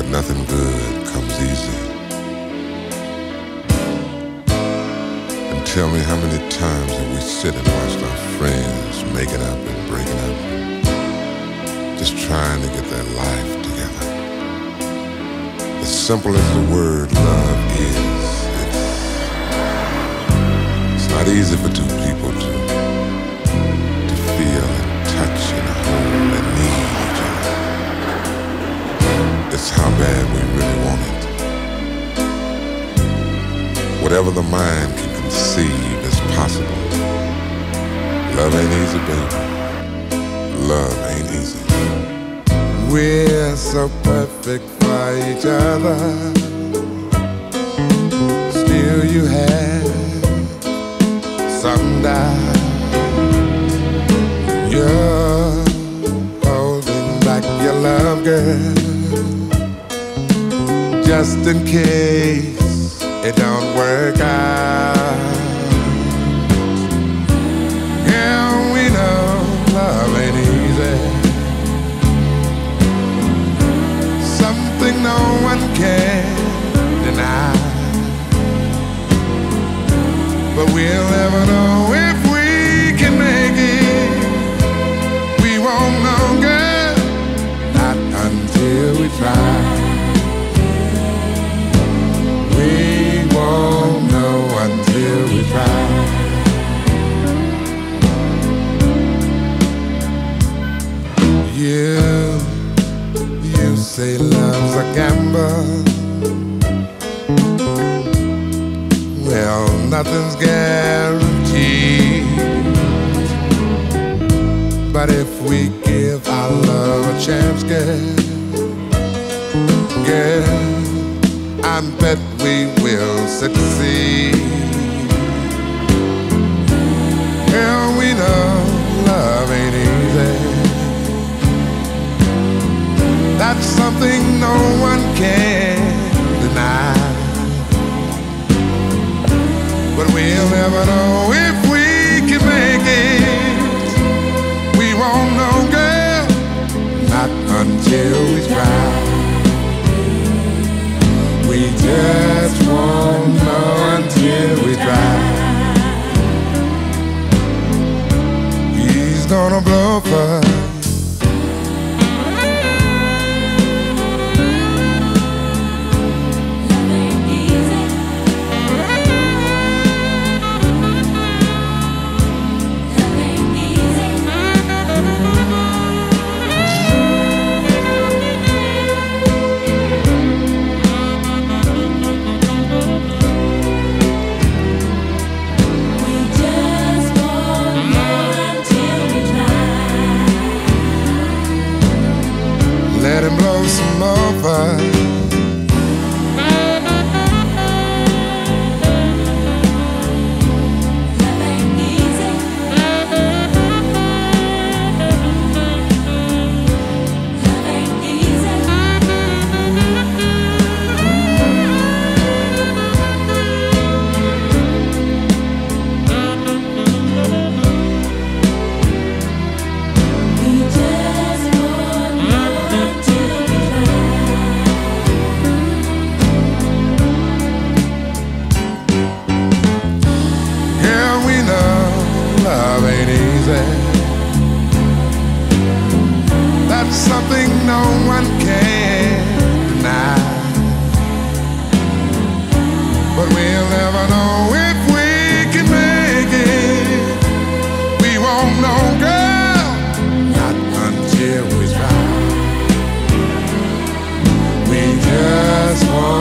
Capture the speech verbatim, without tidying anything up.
nothing good comes easy. And tell me, how many times have we sit and watched our friends making up and breaking up, just trying to get their life together. As simple as the word love is, it's, it's not easy for two people to, to feel and touch and hold and need each other. It's how bad we really want it. Whatever the mind can conceive is possible. Love ain't easy, baby. Love ain't easy. We're so perfect for each other. Still you have some doubt. You're holding back your love, girl, just in case it don't work out. Yeah, we know love ain't easy, something no one can deny. But we'll never know if we can make it. We won't know, girl, not until we try. We won't know until we try. You, you say love's a gamble. Well, nothing's guaranteed. But if we give our love a chance, girl, girl, I bet we will succeed. Girl, we know love ain't easy. That's something no one can deny. But we'll never know if we can make it. We won't know, girl, not until we try. We just won't know until we try. He's gonna blow for you. Let him blow some more fire. Love ain't easy. That's something no one can deny. But we'll never know if we can make it. We won't know, girl, not until we try. We just won't.